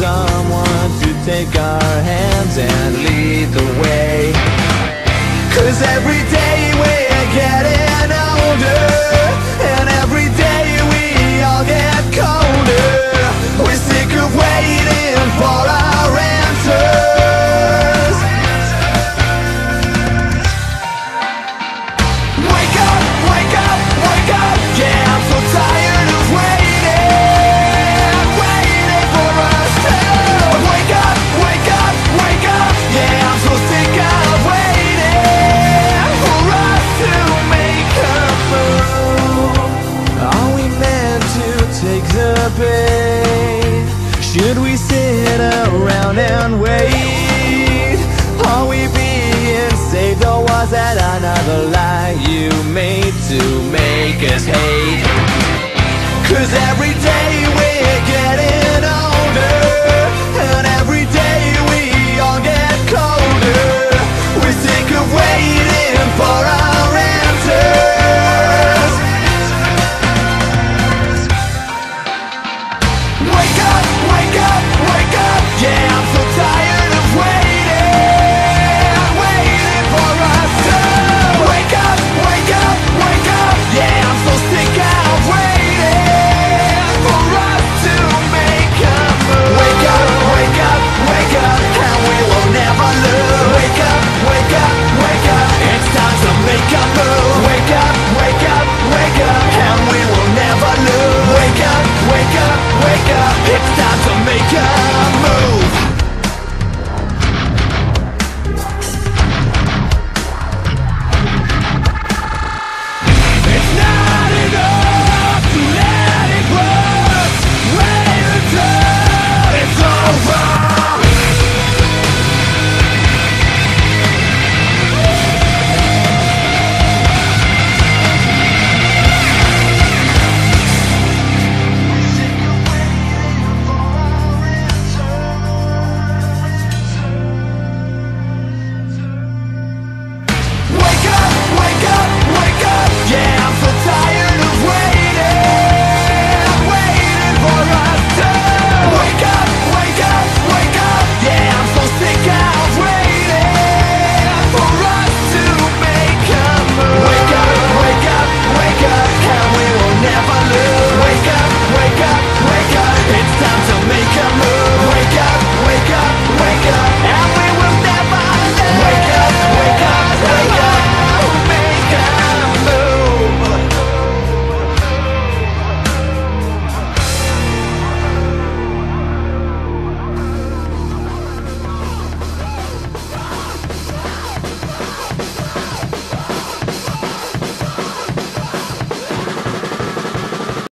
someone to take our hands and lead the way. 'Cause every day we're getting older, and every day we all get colder. We're sick of waiting for our answers. Wake up, wake up, wake up. Yeah, I'm so tired of waiting, waiting for us to wake up, wake up, wake up. Yeah, I'm so sick of waiting for us to make a move. Are we meant to take the bait? Should we sit around and wait? Are we being saved, or was that another lie you made to make us hate? 'Cause every day we